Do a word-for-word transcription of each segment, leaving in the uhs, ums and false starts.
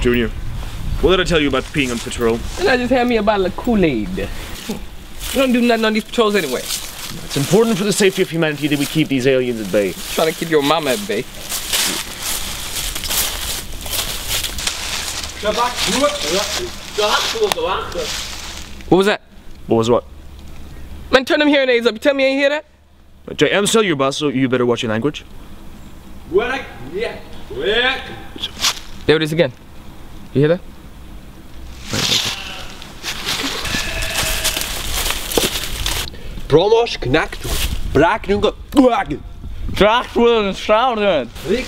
Junior, what did I tell you about peeing on patrol? And I just had me a bottle of Kool-Aid. We don't do nothing on these patrols anyway. It's important for the safety of humanity that we keep these aliens at bay. Trying to keep your mama at bay. What was that? What was what? Man, turn them hearing aids up. You tell me you ain't hear that? Jay, I'm still your boss, so you better watch your language. There it is again. You hear that? Promos knackt. Brak nu go. Dracht wil een schouder.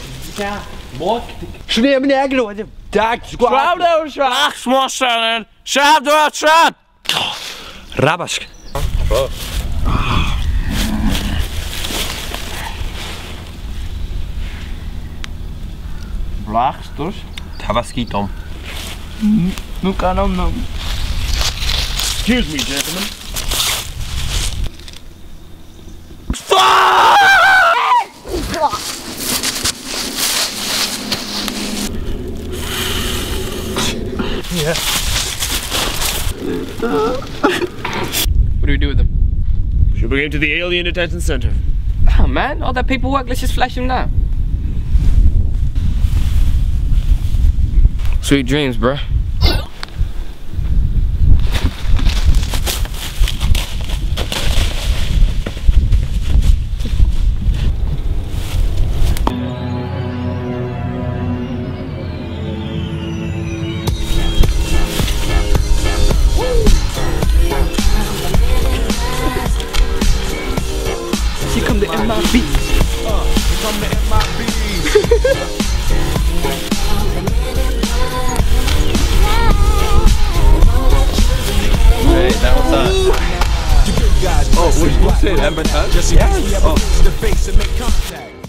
Schneer me negro. Dag Schouder, schouder. Smossen. Schouder, schouder. Rabask. Blaagsters. Tabaskitom. Nu kan hem nou. Excuse me, gentlemen. Yeah. What do we do with them? Should bring him to the alien detention center. Oh man, all that paperwork, let's just flash him now. Sweet dreams, bruh. Here come the M I B. Uh, here come the M I B. Hey, that was us. Oh, what did you say? Happens? Yes. Oh.